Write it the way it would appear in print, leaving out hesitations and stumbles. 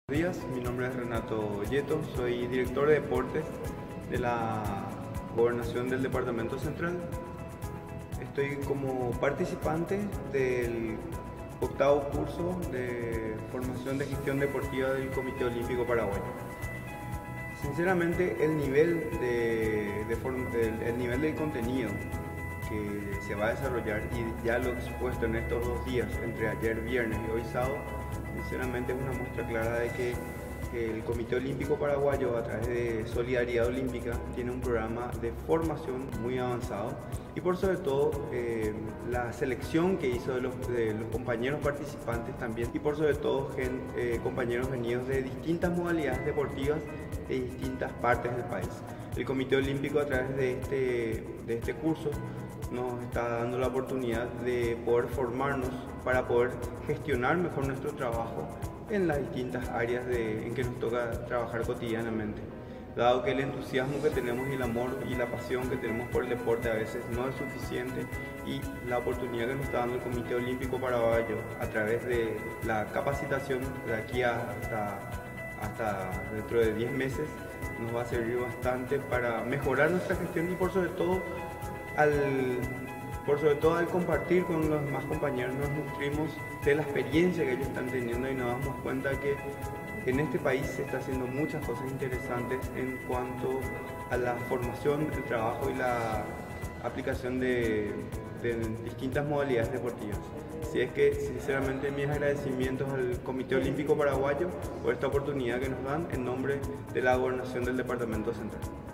Buenos días, mi nombre es Renato Yeto, soy director de deportes de la Gobernación del Departamento Central. Estoy como participante del octavo curso de formación de gestión deportiva del Comité Olímpico Paraguayo. Sinceramente, el nivel del contenido que se va a desarrollar y ya lo expuesto en estos 2 días, entre ayer viernes y hoy sábado, sinceramente es una muestra clara de que el Comité Olímpico Paraguayo, a través de Solidaridad Olímpica, tiene un programa de formación muy avanzado y por sobre todo la selección que hizo de los compañeros participantes también, y por sobre todo compañeros venidos de distintas modalidades deportivas de distintas partes del país. El Comité Olímpico, a través de este curso, nos está dando la oportunidad de poder formarnos para poder gestionar mejor nuestro trabajo en las distintas áreas en que nos toca trabajar cotidianamente. Dado que el entusiasmo que tenemos y el amor y la pasión que tenemos por el deporte a veces no es suficiente, y la oportunidad que nos está dando el Comité Olímpico Paraguayo a través de la capacitación de aquí hasta dentro de 10 meses nos va a servir bastante para mejorar nuestra gestión y por sobre todo al compartir con los demás compañeros nos nutrimos de la experiencia que ellos están teniendo y nos damos cuenta que en este país se está haciendo muchas cosas interesantes en cuanto a la formación, el trabajo y la aplicación de distintas modalidades deportivas. Así es que sinceramente mis agradecimientos al Comité Olímpico Paraguayo por esta oportunidad que nos dan en nombre de la Gobernación del Departamento Central.